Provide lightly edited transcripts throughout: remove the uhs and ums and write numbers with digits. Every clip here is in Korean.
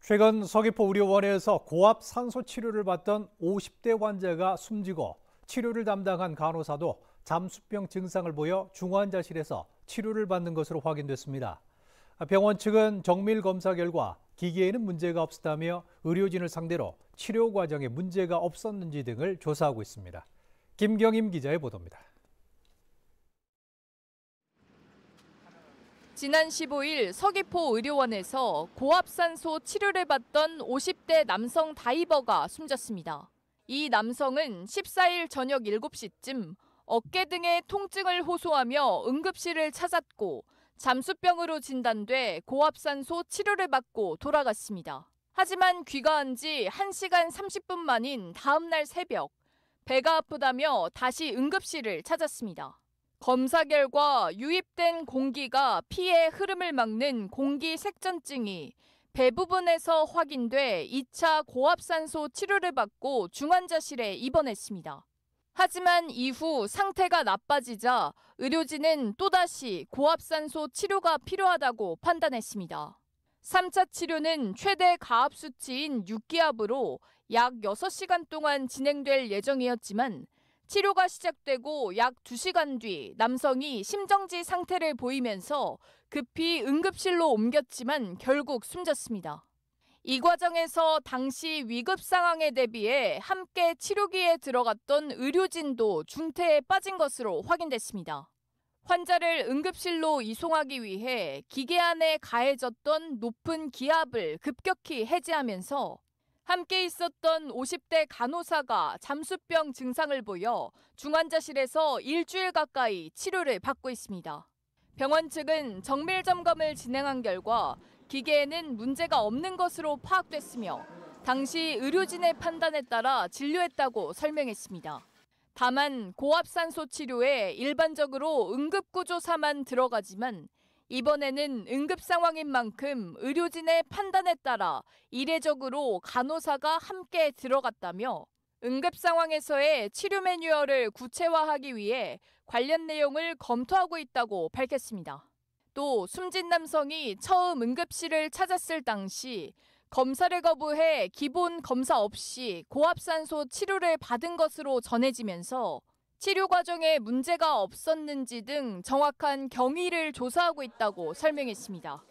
최근 서귀포 의료원에서 고압 산소 치료를 받던 50대 환자가 숨지고 치료를 담당한 간호사도 잠수병 증상을 보여 중환자실에서 치료를 받는 것으로 확인됐습니다. 병원 측은 정밀 검사 결과 기계에는 문제가 없었다며 의료진을 상대로 치료 과정에 문제가 없었는지 등을 조사하고 있습니다. 김경임 기자의 보도입니다. 지난 15일 서귀포 의료원에서 고압산소 치료를 받던 50대 남성 다이버가 숨졌습니다. 이 남성은 14일 저녁 7시쯤 어깨 등의 통증을 호소하며 응급실을 찾았고 잠수병으로 진단돼 고압산소 치료를 받고 돌아갔습니다. 하지만 귀가한 지 1시간 30분 만인 다음 날 새벽, 배가 아프다며 다시 응급실을 찾았습니다. 검사 결과 유입된 공기가 피의 흐름을 막는 공기색전증이 배 부분에서 확인돼 2차 고압산소 치료를 받고 중환자실에 입원했습니다. 하지만 이후 상태가 나빠지자 의료진은 또다시 고압산소 치료가 필요하다고 판단했습니다. 3차 치료는 최대 가압 수치인 6기압으로 약 6시간 동안 진행될 예정이었지만 치료가 시작되고 약 2시간 뒤 남성이 심정지 상태를 보이면서 급히 응급실로 옮겼지만 결국 숨졌습니다. 이 과정에서 당시 위급 상황에 대비해 함께 치료기에 들어갔던 의료진도 중태에 빠진 것으로 확인됐습니다. 환자를 응급실로 이송하기 위해 기계 안에 가해졌던 높은 기압을 급격히 해제하면서 함께 있었던 50대 간호사가 잠수병 증상을 보여 중환자실에서 일주일 가까이 치료를 받고 있습니다. 병원 측은 정밀 점검을 진행한 결과 기계에는 문제가 없는 것으로 파악됐으며 당시 의료진의 판단에 따라 진료했다고 설명했습니다. 다만 고압산소 치료에 일반적으로 응급구조사만 들어가지만 이번에는 응급 상황인 만큼 의료진의 판단에 따라 이례적으로 간호사가 함께 들어갔다며 응급 상황에서의 치료 매뉴얼을 구체화하기 위해 관련 내용을 검토하고 있다고 밝혔습니다. 또 숨진 남성이 처음 응급실을 찾았을 당시 검사를 거부해 기본 검사 없이 고압산소 치료를 받은 것으로 전해지면서 치료 과정에 문제가 없었는지 등 정확한 경위를 조사하고 있다고 설명했습니다.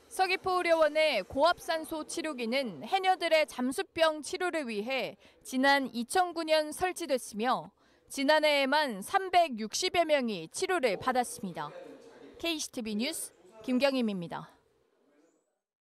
서귀포의료원의 고압산소 치료기는 해녀들의 잠수병 치료를 위해 지난 2009년 설치됐으며 지난해에만 360여 명이 치료를 받았습니다. KCTV 뉴스 김경임입니다.